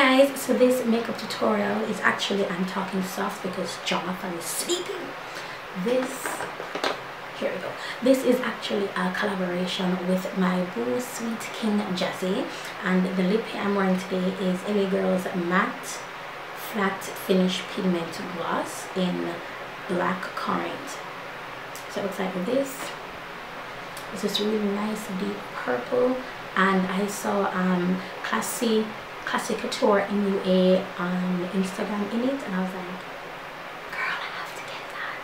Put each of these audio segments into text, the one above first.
guys, so this makeup tutorial is actually, I'm talking soft because Jonathan is sleeping. Here we go. This is actually a collaboration with my boo Sweet King Jazzy, and the lip I'm wearing today is LA Girl's Matte Flat Finish Pigment Gloss in Black Currant. So it looks like this. It's just really nice deep purple, and I saw Classic Couture MUA on Instagram in it, and I was like, girl, I have to get that.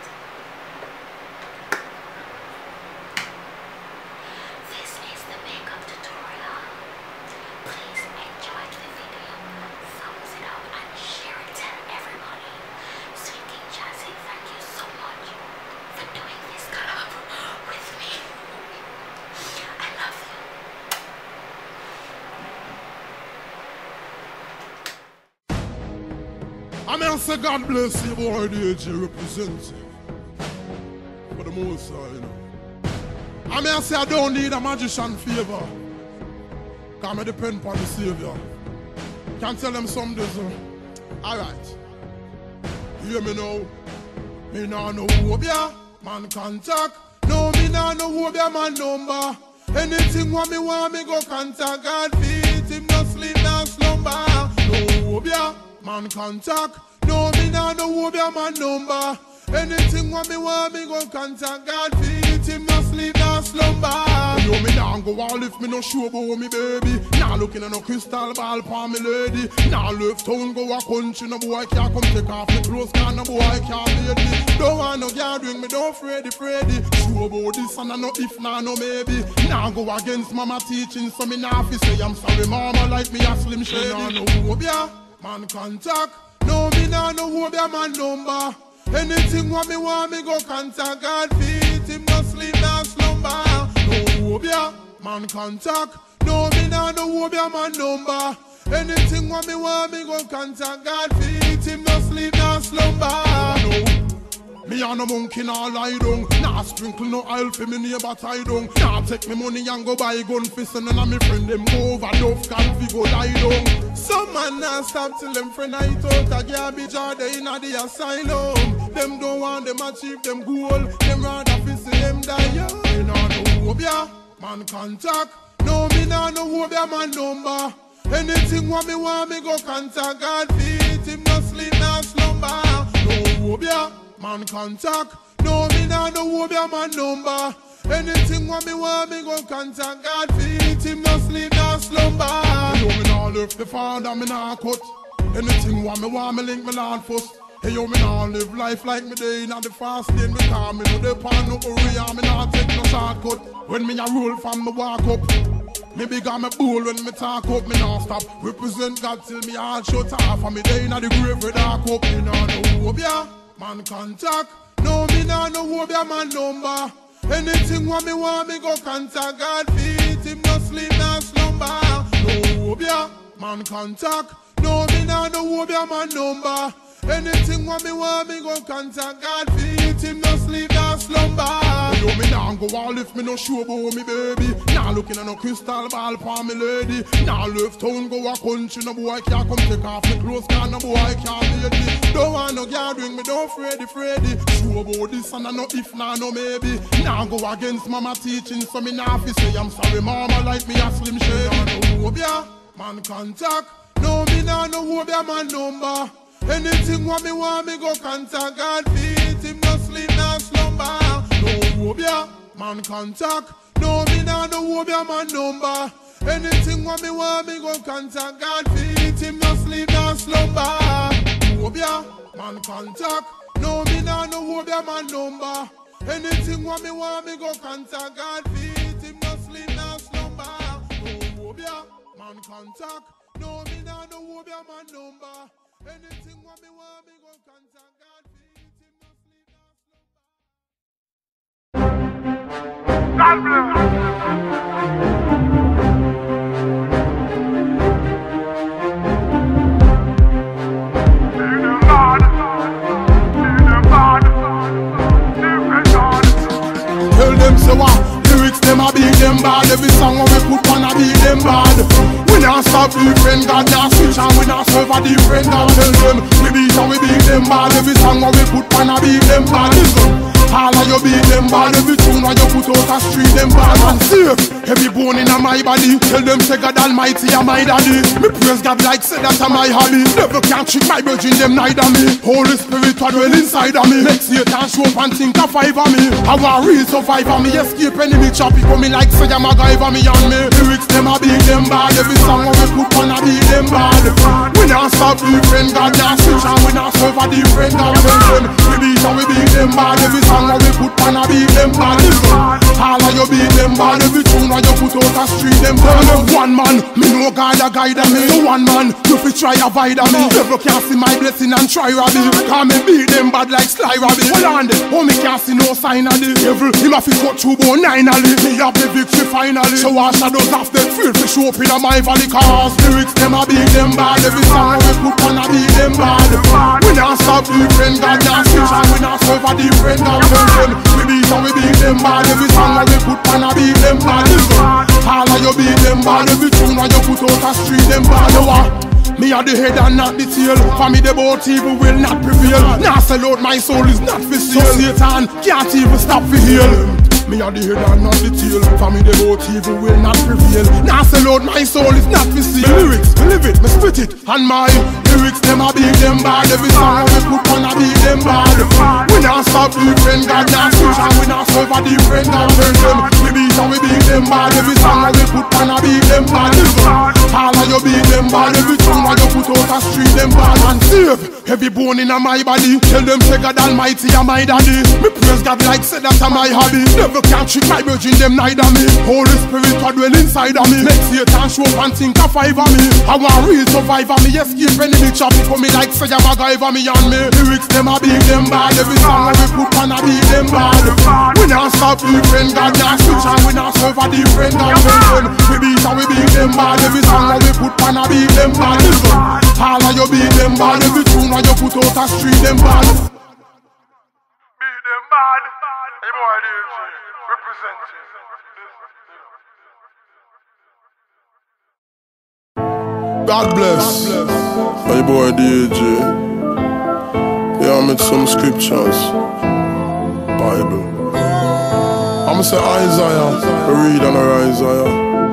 This is the makeup tutorial. Please enjoy the video, thumbs it up and share it, tell everybody. Sweet King Jazzy, thank you so much for doing this collab with me. I love you. I mean, say God bless you, boy, DJ represents for the most side, you know. I mean, say I don't need a magician favor, because I depend upon the Savior. Can't tell them some days, alright. Hear me now. Me nah know who be a man contact. No, me nah know who be a man number. Anything what me want, me go contact. God feed him, no sleep, no slumber. No who be a man contact. No, me nah know who be a man number. Anything what me want, me go contact. God feed him, no sleep, no slumber. Yo, me nah go all if me no show about me baby. Nah looking at no crystal ball for me lady. Nah left town go a country, no boy can't come take off me clothes, cause no boy can't beat me. Don't want no gathering, me don't Freddy. Show about this and I no if nah no maybe. Nah go against mama teaching, so me nah fi say I'm sorry mama like me a Slim Shady. Nah know who be a man contact. No, me nah know who be a man number. Anything what me want, me go contact. God feed him, no sleep, no slumber. No who be a man contact. No, me nah know who be a man number. Anything what me want, me go contact. God feed him, no sleep, no slumber. No. Me and a monkey nah lie down. Nah sprinkle no oil for me neighbor tie down. Nah take me money and go buy gun for son and me friend them go overdose can fi go lie down. Some man nah stop till them friend night out a garbage or they inna the asylum. Them don't want them achieve them goal. Them rather fi see them die young. Me nah know who be a man contact. No, me nah know who be a man number. Anything what me want, me go contact. God feed him, no sleep, no slumber. No who be a man contact. No, me nah know who be a man number. Anything what me want, me go contact. God feed him, no sleep, no slumber. Yo, me nah left the father, me nah cut. Anything what me want, me link me Lord first. Hey yo, me nah live life like me day in the fast lane. Me call me no depend no hurry, and me nah take no shortcut. When me a roll from me walk up, me big on me bull when me talk up. Me nah stop, represent God till me all shut off. And me day in the grave with dark up. Me nah know who be a man contact. No, me nah know who be a man number. Anything what me want, me go contact. God feed him, no sleep, no slumber. No who be a man contact. No, me nah know who be a man number. Anything what me want, me go contact. God feed him, no sleep, no slumber. Yo, me nah go all if me no show about me baby. Nah looking at no crystal ball for me lady. Nah left town go a country, no boy can't come take off me clothes, cause no boy can't beat me. Don't want no gathering, me don't Freddy. Show about this and I no if nah no maybe. Nah go against mama teaching, so me nah fi say I'm sorry mama like me a Slim Shady. Nah know who be a man contact. No, me nah know who be a man number. Anything what me want, me go contact. God feed him, no sleep, no slumber. No who be a man contact. No, me nah know who be a man number. Anything what me want, me go contact. God feed him, no sleep, no slumber. Who be a man contact. No, me nah know who be a man number. Anything what me want, me go contact. God feed him, no sleep, no slumber. No who be a man contact. No, me nah know who be a man number. Anything what me want, me go contact. God feed him, no sleep, no slumber. God bless. Tell them say what lyrics them a beat them bad. Every song we put on a beat them bad. We not stop different God, not switch and we not serve a different God. Tell them, we beat and we beat them bad. Every song we put on a beat them bad. Listen, all of you beat them bad. Every tune when you put out a street them bad. And safe, every bone in my body. Tell them say God Almighty and my daddy. Me praise God like say that's my hobby. Never can trick my virgin them neither me. Holy Spirit what dwell inside of me. Make Satan show up and think a five of me. I want real survivor me. Escape enemy choppy coming like say I'm a guy for me and me. Lyrics them a beat them bad. Every song we put on a beat them bad. We not stop different God, not switch and we not serve a different God. We beat and we beat them bad. Every song we put on a beat them bad. All of you beat them bad. Every tune when you put out a street them bad. One man, me no God a guide me. So one man, you fi try avoid me. Never can see my blessing and try rob me. Cause me beat them bad like Sly Robbie. Hold on there, oh me can't see no sign of the devil. Him a fi cut through bone finally. Me have the victory finally. So I shadows off the field fi show up in my valley. Cause lyrics them a beat them bad. Every song we put on a beat them bad. We not stop different God, not switch and we not serve a different God. We beat and we beat them bad. Every song we put on a beat them bad. All of you beat them bad. Every tune when you put out a street them bad. Me are the head and not the tail. For me the both evil will not prevail. Now sell out my soul is not for sale. So Satan can't even stop for heal. Me are the head and not the tail. For me the both evil will not prevail. Now sell out my soul is not for sale. The lyrics, me live it, me spit it. And my lyrics them a beat them bad. Every song we put on a beat them bad. We not stop different God, not switch and we not serve a different God. We beat and we beat them bad. Every song we put on a beat them bad. All of you beat them bad. Every tune when you put out a street them bad. And save every bone in my body. Tell them say God Almighty and my daddy. Me praise God like say that's my hobby. Never can trick my virgin them neither me. Holy Spirit what dwell inside of me. Make Satan show up and think a five of me. I want real survivor me. Escape enemy choppy for me like say I'm a guy for me and me. Lyrics them a beat them bad. Every song we put on a beat them bad. We not stop different God, not switch and we not serve a different God. We beat and we beat them bad. Every song we put on a beat them bad. All of you beat them bad. Every tune when you put out a street them bad. Beat them bad. Hey boy DJ, representing. God bless. Hey boy DJ. Yeah, I made some scriptures. Bible. I'ma say Isaiah. Read on Isaiah.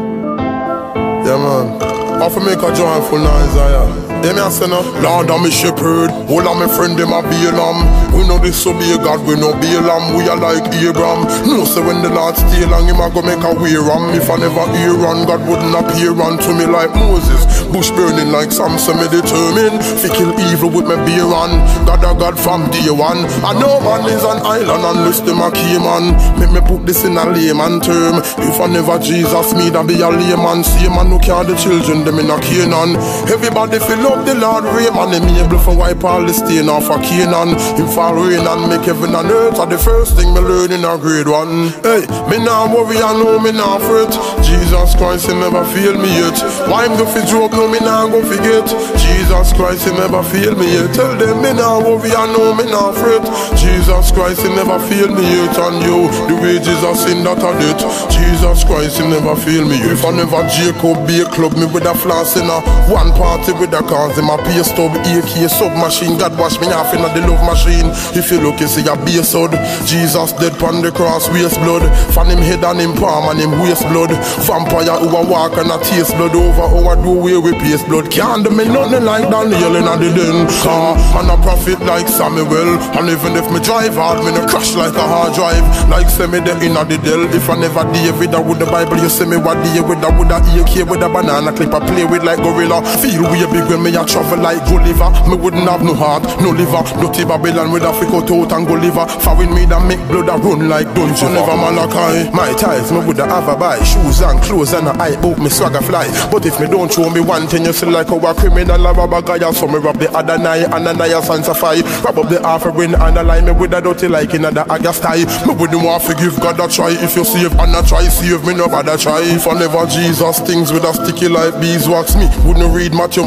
Yeah man. I have to make a joyful Isaiah. Hear me a say no. Lord I'm a shepherd, all of my friend them a Balaam. We know this so be a God, we know Balaam. We are like Abraham. No say when the Lord stay long, him a go make a way ram. If I never hear on, God wouldn't appear unto me like Moses. Bush burning like Samson, me determined to kill evil with my beer on. God a God from day one. And no man is an island unless them a Cayman. Make me put this in a layman term. If I never Jesus me, that be a layman. See man who carry the children, them in a Canaan. Everybody feel up the Lord rain, and him able to wipe all the stain off of Canaan. Him fall rain and make heaven and earth are the first thing me learn in a grade 1. Hey, me nah worry, I know me nah fret. Jesus Christ, he never fail me yet. Why him do fi joke, no me nah go forget. Jesus Christ, he never fail me yet. Tell them me nah worry, I know me nah fret. Jesus Christ, he never fail me yet. And you, the wages of sin that are debt. Jesus Christ, he never fail me yet. If I never Jacob be a club, me with a flask in a one party with a car. Them a pay stub, AK submachine. God wash me off in a the love machine. If you look, you see a base hood. Jesus dead pon the cross, waste blood. Fan him head and him palm and him waste blood. Vampire who a walk and a taste blood over our doorway with paste blood. Can't do me nothing like Daniel in a the den. Car and a prophet like Samuel. And even if me drive hard, me no crash like a hard drive. Like say me there in a the del. If I never David, I would the Bible. You see me what day with a AK with a banana clip I play with like gorilla. Feel we big when me a travel like Gulliver. Me wouldn't have no heart, no liver. Dirty Babylon with a freak out and go liver. Following me that make blood a run like dungeon. Never Malachi. My ties me would have a buy. Shoes and clothes and a eye out me swagger fly. But if me don't show me one thing, you see like our criminal a rob a guy. So me rob the other night and Ananias and Sapphira. Rob up the offering and a line me with a dirty like in a the August tie. Me wouldn't want to give God a try. If you save and a try, save me no bother try. If I never Jesus things with a sticky like beeswax, me wouldn't read Matthew, Mark, wouldn't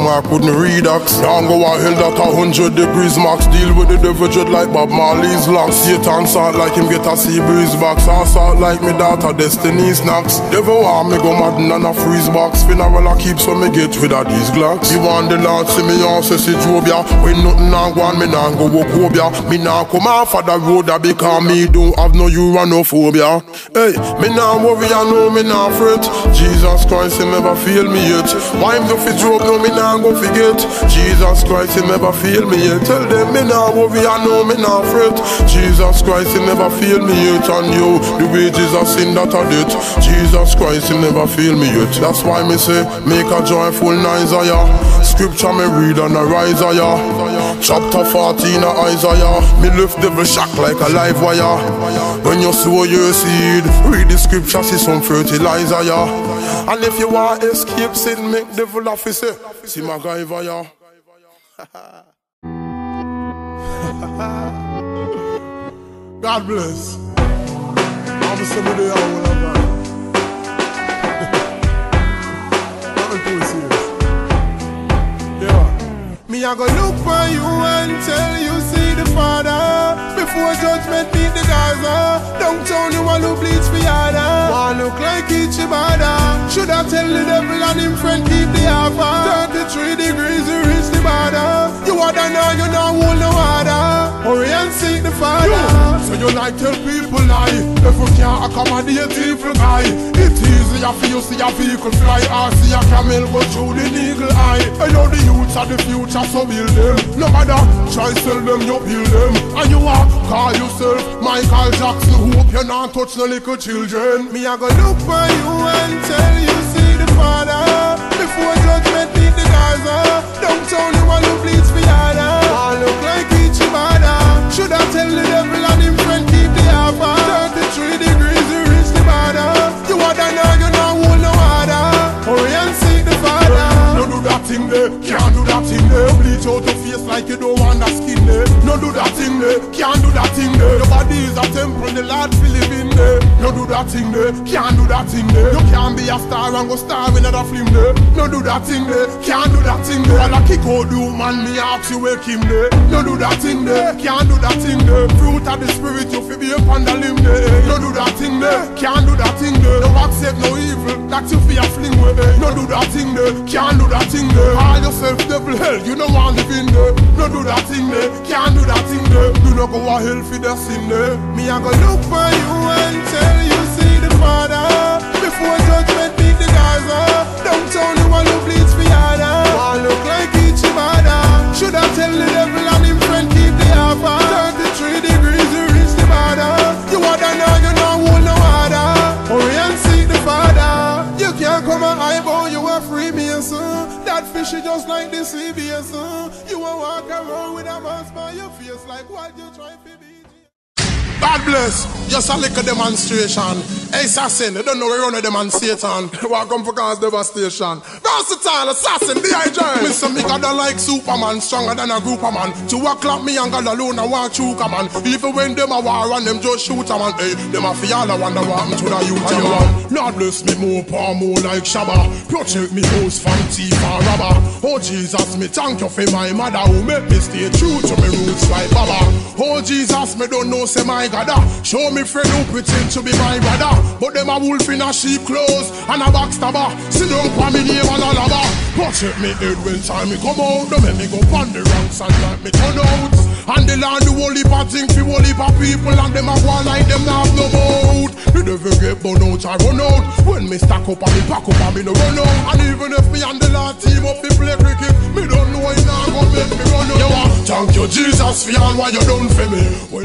kidney redux. Can't go a hell that 100 degrees max. Deal with the devil dread like Bob Marley's locks. Satan salt like him get a sea breeze box. I salt like me daughter Destiny snacks. Devil want me go mad and a freeze box. Funeral I keep so me get rid of these glocks. You want the Lord see me on say Jobia. When nothing now go on me now go walk Obia. Me now come off of the road because me don't have no uranophobia. Hey, me now worry I know me now fret. Jesus Christ he never fail me yet. Why him do fi joke no me now go forget. Jesus Christ he never fail me yet. Tell them me now worry I know me now fret. Jesus Christ he never fail me yet. And yo, the wages of sin that I did. Jesus Christ he never fail me yet. That's why me say make a joyful Isaiah. Scripture me read and I rise higher. Chapter 14 of Isaiah. Me lift devil shock like a live wire. When you sow your seed, read the scripture, see some fertilizer, yeah. And if you want to escape sin, make devil officer. See my guy via. God bless. I'm somebody I will have done. Nothing too serious. Yeah. Me I go look for you and tell you see the Father. Before judgment beat the Gaza. Downtown you want to bleach for yada. Want look like Ichibada. Should I tell the devil and him friend keep the alpha. 33 degrees you reach the border. You water now you now hold no water. Hurry and seek the Father. So you like tell people lie. If you can't accommodate evil guy. It's easier for you see a vehicle fly. Or see a camel go through the eagle eye. I know the youths are the future so build them. No matter try sell them you build them. And you are call yourself Michael Jackson. Hope you not touch no little children. Me I go look for you and tell you see the Father. Before judgment beat the Gaza. Downtown you want to bleach for yada. Want look like Ichibada. Should I tell the devil and him friend keep the alpha. 33 degrees you reach the border. You water now you now hold no water. Hurry and seek the Father. No do that thing there, can't do that thing there. Bleach out your face like you don't want that skin there. No do that thing there, can't do that thing there. Your body is a temple, the Lord will live in there. No do that thing there, can't do that thing there. You can't be a star and go star in another film there. No do that thing there, can't do that thing there. While I kick out you man, me ask you wake him there. No do that thing there, can't do that thing there. Fruit of the spirit, you feel be up on the limb there. No do that thing there, can't do that thing there. No accept no evil, that you feel a fling with. No do that thing there, can't do that thing there. Call yourself devil hell, you don't want to live in there. No do that thing there, can't do that thing there. Do not go a hell for the sin there. Me I go look for you and tell you see the Father. Before judgment beat the Gaza. Downtown you want to bleach for yada. Want look like Ichibada. Should I tell the devil and him friend keep the alpha. 33 degrees you reach the border. You water now you now hold no water. Hurry and seek the Father. You can't come and eyeball, you a free mason. That fish is just like the sea basin. You won't walk around with a mask by your face like what you trying to be. God bless, just a little demonstration. Hey, assassin, they don't know we run a demonstration. Welcome for cause devastation. Versatile assassin, D.I.J. Mr. Me God like Superman, stronger than a group of man. 2 o'clock me and God alone and walk through come on. Even when them a war and them just shoot a man. Hey, them a feel I wonder what happened to the youth a man. Lord bless me more, power more like Shabba. Protect me host from thief and robber. Oh Jesus, me thank you for my mother who make me stay true to me roots like Baba. Oh Jesus, me don't know say my God. Show me friend who pretend to be my brother. But them a wolf in a sheep clothes and a backstabber. Sit down for me name and a lava. Protect me head when time me come out. Don't make me go on the wrong side like me turn out. And the land do whole heap of things for whole heap of people. And them a go like them not have no boat. The devil get burn out, I run out. When me stack up and me pack up and me no run out. And even if me and the last team up to play cricket, me don't know why now go make me run out. Thank you Jesus for all what you done for me.